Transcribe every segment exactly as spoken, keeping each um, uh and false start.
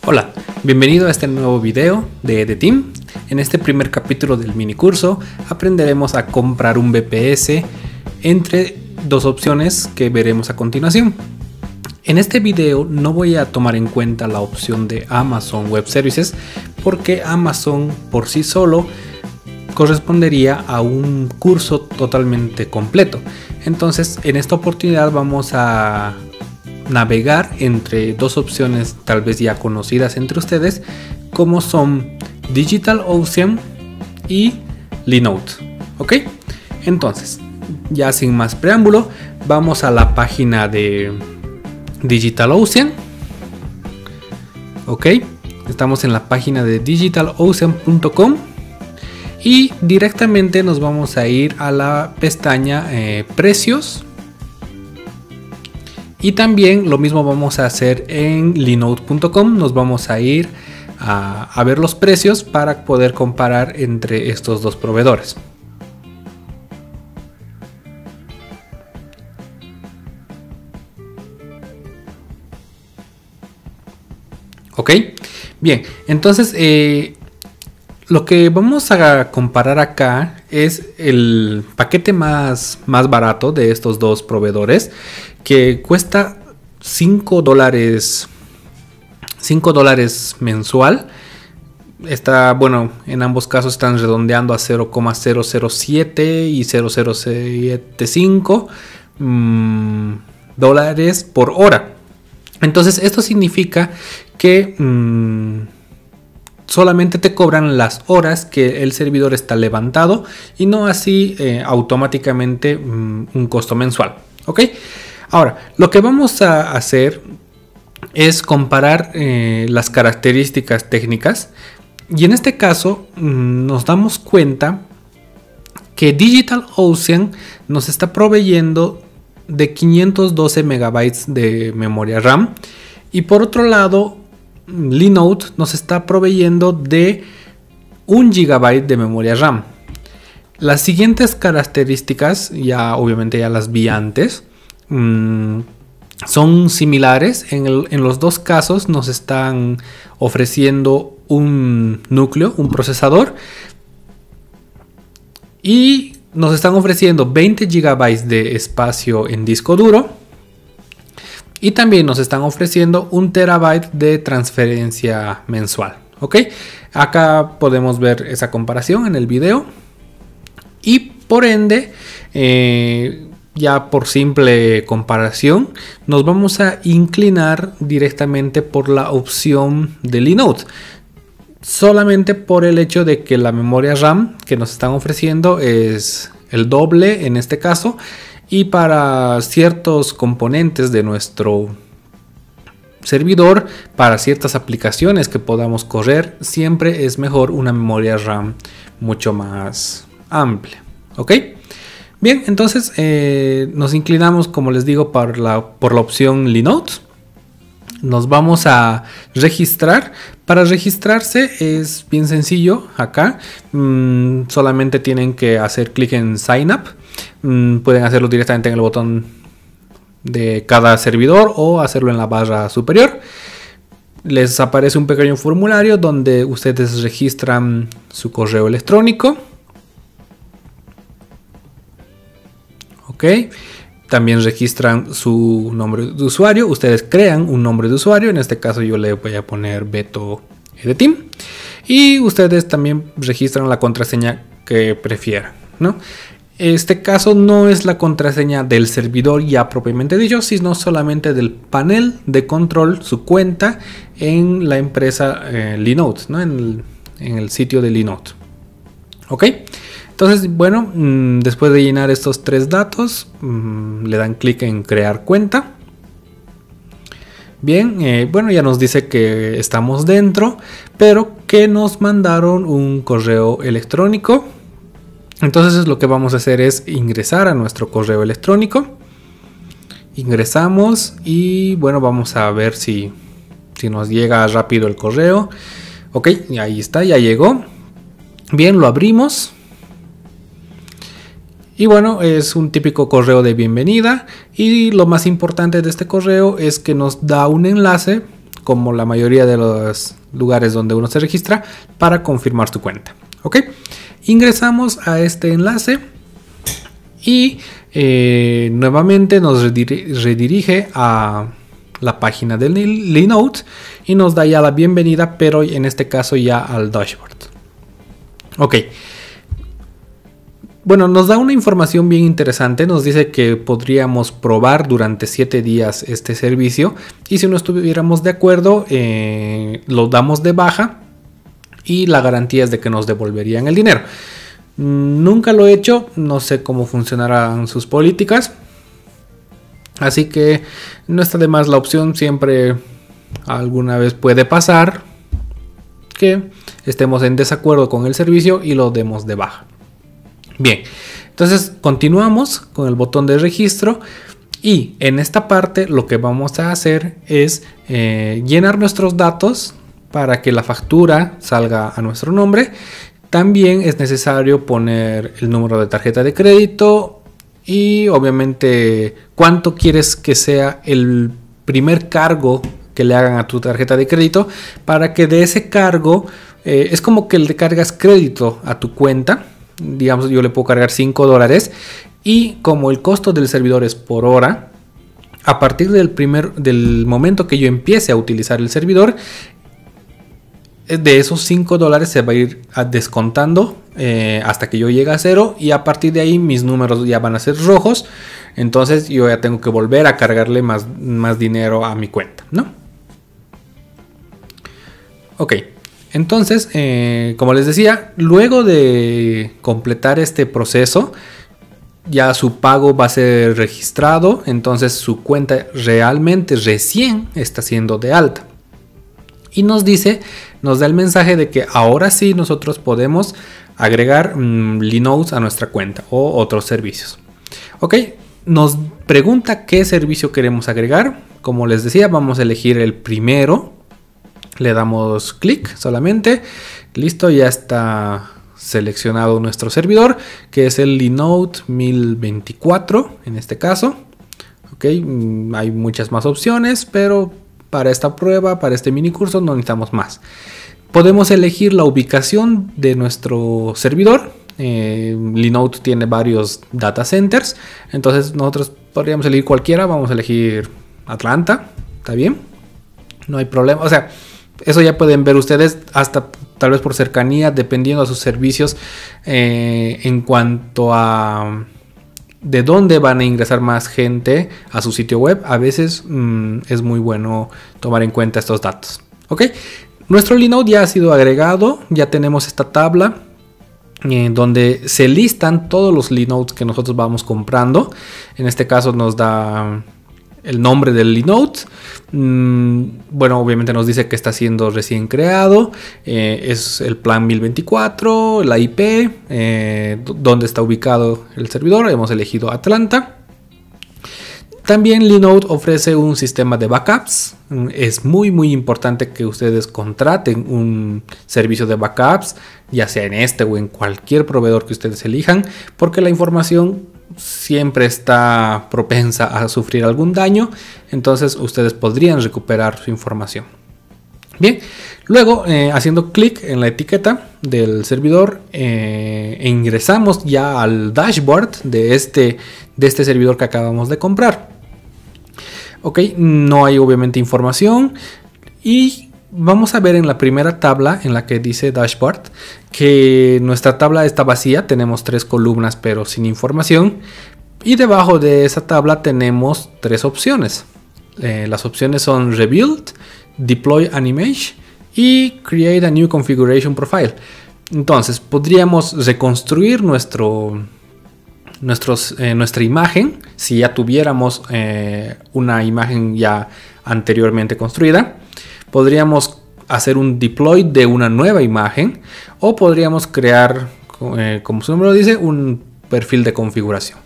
Hola, bienvenido a este nuevo video de The Team. En este primer capítulo del mini curso aprenderemos a comprar un V P S entre dos opciones que veremos a continuación. En este video no voy a tomar en cuenta la opción de Amazon Web Services porque Amazon por sí solo correspondería a un curso totalmente completo. Entonces en esta oportunidad vamos a navegar entre dos opciones tal vez ya conocidas entre ustedes, como son DigitalOcean y Linode. Ok, entonces ya sin más preámbulo vamos a la página de DigitalOcean. Ok, estamos en la página de digital ocean punto com y directamente nos vamos a ir a la pestaña eh, precios. Y también lo mismo vamos a hacer en linode punto com. Nos vamos a ir a, a ver los precios para poder comparar entre estos dos proveedores. Ok, bien, entonces eh, lo que vamos a comparar acá es el paquete más, más barato de estos dos proveedores, que cuesta cinco dólares mensual. Está, bueno, en ambos casos están redondeando a cero coma cero cero siete y cero coma cero setenta y cinco mmm, dólares por hora. Entonces esto significa que mmm, solamente te cobran las horas que el servidor está levantado y no así eh, automáticamente mmm, un costo mensual. ¿Ok? Ahora, lo que vamos a hacer es comparar eh, las características técnicas, y en este caso mmm, nos damos cuenta que DigitalOcean nos está proveyendo de quinientos doce megabytes de memoria RAM, y por otro lado Linode nos está proveyendo de un gigabyte de memoria RAM. Las siguientes características ya obviamente ya las vi antes. Mm, son similares. En, el, en los dos casos nos están ofreciendo un núcleo, un procesador, y nos están ofreciendo veinte gigabytes de espacio en disco duro, y también nos están ofreciendo un terabyte de transferencia mensual. Ok, acá podemos ver esa comparación en el video, y por ende eh, ya por simple comparación nos vamos a inclinar directamente por la opción de Linode, solamente por el hecho de que la memoria RAM que nos están ofreciendo es el doble en este caso, y para ciertos componentes de nuestro servidor, para ciertas aplicaciones que podamos correr, siempre es mejor una memoria RAM mucho más amplia. Ok, bien, entonces eh, nos inclinamos, como les digo, por la, por la opción Linode. Nos vamos a registrar. Para registrarse es bien sencillo. Acá mmm, solamente tienen que hacer clic en Sign Up. Mm, pueden hacerlo directamente en el botón de cada servidor o hacerlo en la barra superior. Les aparece un pequeño formulario donde ustedes registran su correo electrónico. Ok, también registran su nombre de usuario. Ustedes crean un nombre de usuario. En este caso yo le voy a poner Beto de Team. Y ustedes también registran la contraseña que prefieran, ¿no? Este caso no es la contraseña del servidor ya propiamente dicho, sino solamente del panel de control, su cuenta en la empresa eh, Linode, ¿no? En el, en el sitio de Linode. Ok. Entonces, bueno, mmm, después de llenar estos tres datos, mmm, le dan clic en crear cuenta. Bien, eh, bueno, ya nos dice que estamos dentro, pero que nos mandaron un correo electrónico. Entonces lo que vamos a hacer es ingresar a nuestro correo electrónico. Ingresamos y bueno, vamos a ver si, si nos llega rápido el correo. Ok, ahí está, ya llegó. Bien, lo abrimos. Y bueno, es un típico correo de bienvenida, y lo más importante de este correo es que nos da un enlace como la mayoría de los lugares donde uno se registra, para confirmar su cuenta. ¿Ok? Ingresamos a este enlace y eh, nuevamente nos redirige a la página del Linode y nos da ya la bienvenida, pero en este caso ya al dashboard. Ok. Bueno, nos da una información bien interesante. Nos dice que podríamos probar durante siete días este servicio y si no estuviéramos de acuerdo, eh, lo damos de baja y la garantía es de que nos devolverían el dinero. Nunca lo he hecho, no sé cómo funcionarán sus políticas. Así que no está de más la opción, siempre alguna vez puede pasar que estemos en desacuerdo con el servicio y lo demos de baja. Bien, entonces continuamos con el botón de registro y en esta parte lo que vamos a hacer es eh, llenar nuestros datos para que la factura salga a nuestro nombre. También es necesario poner el número de tarjeta de crédito y obviamente cuánto quieres que sea el primer cargo que le hagan a tu tarjeta de crédito, para que de ese cargo eh, es como que le cargas crédito a tu cuenta. Digamos, yo le puedo cargar cinco dólares y como el costo del servidor es por hora, a partir del primer del momento que yo empiece a utilizar el servidor, de esos cinco dólares se va a ir descontando eh, hasta que yo llegue a cero y a partir de ahí mis números ya van a ser rojos. Entonces yo ya tengo que volver a cargarle más, más dinero a mi cuenta, ¿no? Ok, entonces eh, como les decía, luego de completar este proceso ya su pago va a ser registrado. Entonces su cuenta realmente recién está siendo de alta. Y nos dice, nos da el mensaje de que ahora sí nosotros podemos agregar mmm, Linode a nuestra cuenta o otros servicios. Ok, nos pregunta qué servicio queremos agregar. Como les decía, vamos a elegir el primero. Le damos clic solamente. Listo, ya está seleccionado nuestro servidor, que es el Linode mil veinticuatro en este caso. Ok, mmm, hay muchas más opciones, pero para esta prueba, para este mini curso, no necesitamos más. Podemos elegir la ubicación de nuestro servidor. Eh, Linode tiene varios data centers, entonces nosotros podríamos elegir cualquiera. Vamos a elegir Atlanta, ¿está bien? No hay problema. O sea, eso ya pueden ver ustedes, hasta tal vez por cercanía, dependiendo de sus servicios, eh, en cuanto a de dónde van a ingresar más gente a su sitio web. A veces mmm, es muy bueno tomar en cuenta estos datos. Ok, nuestro Linode ya ha sido agregado. Ya tenemos esta tabla eh, donde se listan todos los Linodes que nosotros vamos comprando. En este caso nos da el nombre del Linode. Mm, bueno, obviamente nos dice que está siendo recién creado. Eh, es el plan mil veinticuatro, la I P, eh, dónde está ubicado el servidor. Hemos elegido Atlanta. También Linode ofrece un sistema de backups. Es muy muy importante que ustedes contraten un servicio de backups, ya sea en este o en cualquier proveedor que ustedes elijan, porque la información siempre está propensa a sufrir algún daño. Entonces ustedes podrían recuperar su información. Bien, luego eh, haciendo clic en la etiqueta del servidor eh, e ingresamos ya al dashboard de este, de este servidor que acabamos de comprar. Ok, no hay obviamente información y vamos a ver en la primera tabla en la que dice dashboard que nuestra tabla está vacía. Tenemos tres columnas pero sin información y debajo de esa tabla tenemos tres opciones. Eh, las opciones son Rebuild, Deploy an Image y Create a New Configuration Profile. Entonces podríamos reconstruir nuestro, nuestros, eh, nuestra imagen si ya tuviéramos eh, una imagen ya anteriormente construida. Podríamos hacer un deploy de una nueva imagen o podríamos crear, eh, como su nombre lo dice, un perfil de configuración.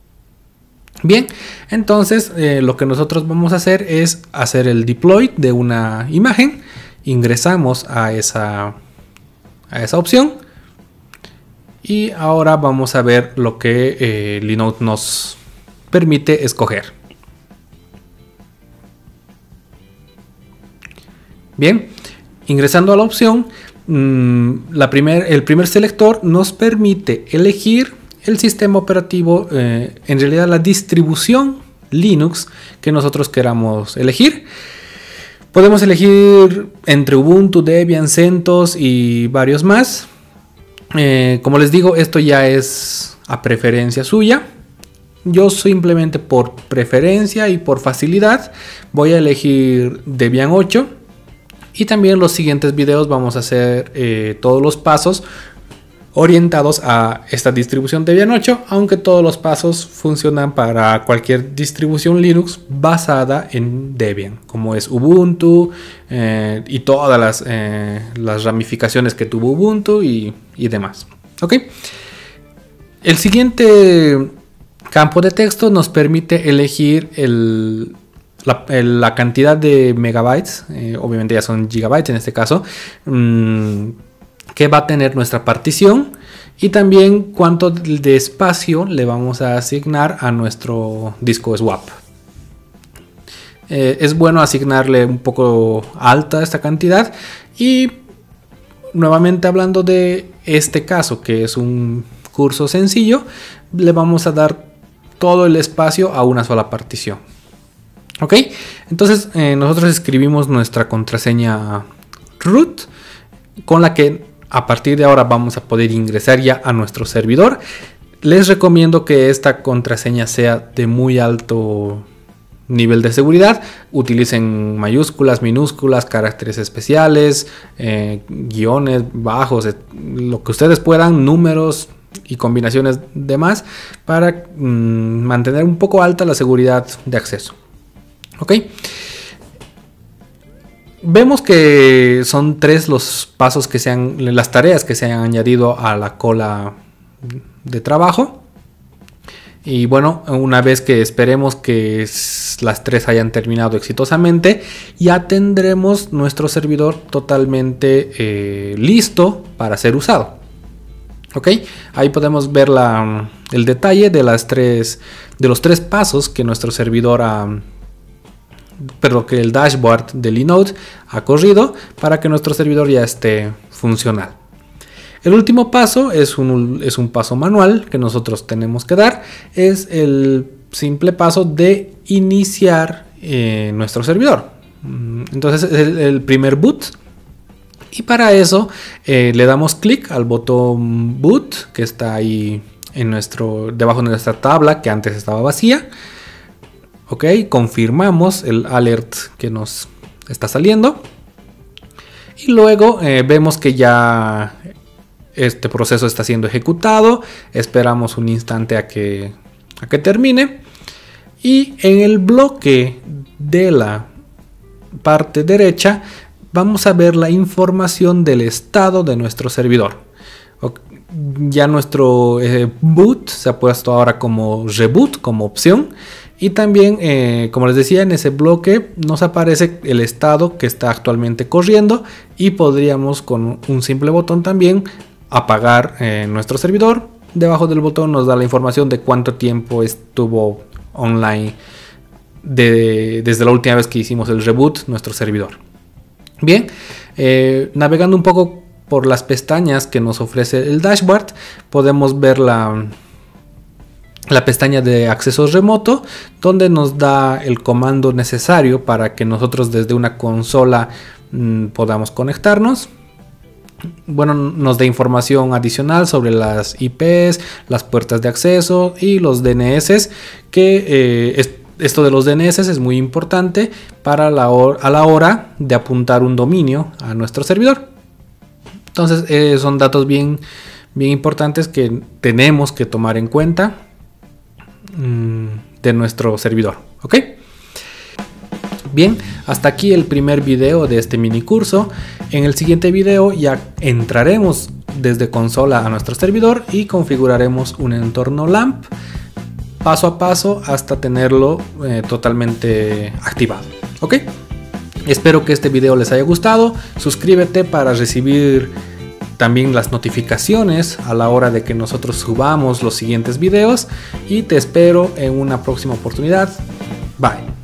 Bien, entonces eh, lo que nosotros vamos a hacer es hacer el deploy de una imagen. Ingresamos a esa, a esa opción y ahora vamos a ver lo que eh, Linode nos permite escoger. Bien, ingresando a la opción, mmm, la primer, el primer selector nos permite elegir el sistema operativo, eh, en realidad la distribución Linux que nosotros queramos elegir. Podemos elegir entre Ubuntu, Debian, CentOS y varios más. Eh, como les digo, esto ya es a preferencia suya. Yo simplemente por preferencia y por facilidad voy a elegir Debian ocho. Y también en los siguientes videos vamos a hacer eh, todos los pasos orientados a esta distribución Debian ocho, aunque todos los pasos funcionan para cualquier distribución Linux basada en Debian, como es Ubuntu eh, y todas las, eh, las ramificaciones que tuvo Ubuntu y, y demás. ¿Ok? El siguiente campo de texto nos permite elegir el, la, el, la cantidad de megabytes, eh, obviamente ya son gigabytes en este caso, mmm, que va a tener nuestra partición y también cuánto de espacio le vamos a asignar a nuestro disco swap. Eh, es bueno asignarle un poco alta esta cantidad y nuevamente hablando de este caso que es un curso sencillo, le vamos a dar todo el espacio a una sola partición. Ok, entonces eh, nosotros escribimos nuestra contraseña root con la que a partir de ahora vamos a poder ingresar ya a nuestro servidor. Les recomiendo que esta contraseña sea de muy alto nivel de seguridad. Utilicen mayúsculas, minúsculas, caracteres especiales, eh, guiones bajos, lo que ustedes puedan, números y combinaciones demás para mmm, mantener un poco alta la seguridad de acceso. Ok. Vemos que son tres los pasos que se han, las tareas que se han añadido a la cola de trabajo. Y bueno, una vez que esperemos que las tres hayan terminado exitosamente, ya tendremos nuestro servidor totalmente eh, listo para ser usado. Ok, ahí podemos ver la, el detalle de las tres, de los tres pasos que nuestro servidor ha, pero que el dashboard de Linode ha corrido para que nuestro servidor ya esté funcional. El último paso es un, es un paso manual que nosotros tenemos que dar. Es el simple paso de iniciar eh, nuestro servidor. Entonces es el, el primer boot. Y para eso eh, le damos clic al botón boot que está ahí en nuestro, debajo de nuestra tabla que antes estaba vacía. Ok, confirmamos el alert que nos está saliendo. Y luego eh, vemos que ya este proceso está siendo ejecutado. Esperamos un instante a que, a que termine. Y en el bloque de la parte derecha vamos a ver la información del estado de nuestro servidor. Ya nuestro eh, boot se ha puesto ahora como reboot, como opción. Y también, eh, como les decía, en ese bloque nos aparece el estado que está actualmente corriendo. Y podríamos con un simple botón también apagar eh, nuestro servidor. Debajo del botón nos da la información de cuánto tiempo estuvo online de, desde la última vez que hicimos el reboot nuestro servidor. Bien, eh, navegando un poco por las pestañas que nos ofrece el dashboard, podemos ver la, la pestaña de acceso remoto, donde nos da el comando necesario para que nosotros desde una consola mmm, podamos conectarnos. Bueno, nos da información adicional sobre las I Pes, las puertas de acceso y los D N S, que eh, es, esto de los D N S es muy importante para la hora, a la hora de apuntar un dominio a nuestro servidor. Entonces eh, son datos bien, bien importantes que tenemos que tomar en cuenta mmm, de nuestro servidor. ¿Ok? Bien, hasta aquí el primer video de este mini curso. En el siguiente video ya entraremos desde consola a nuestro servidor y configuraremos un entorno LAMP paso a paso hasta tenerlo eh, totalmente activado. ¿Ok? Espero que este video les haya gustado. Suscríbete para recibir también las notificaciones a la hora de que nosotros subamos los siguientes videos. Y te espero en una próxima oportunidad. Bye.